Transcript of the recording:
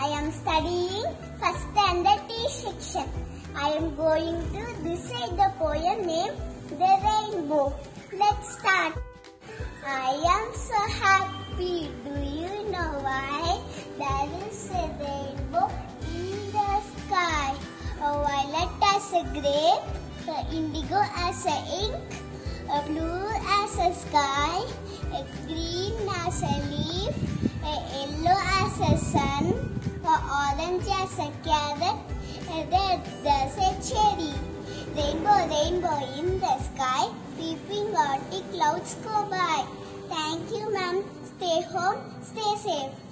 I am studying first standard T section. I am going to recite the poem named The Rainbow. Let's start. I am so happy. Do you know why? There is a rainbow in the sky. A violet as a grape, a indigo as a ink, a blue as a sky, a green as a leaf, a yellow as a sun, a orange as a carrot, a red as a cherry. Rainbow, rainbow in the sky, peeping out the clouds go by. Thank you, ma'am. Stay home, stay safe.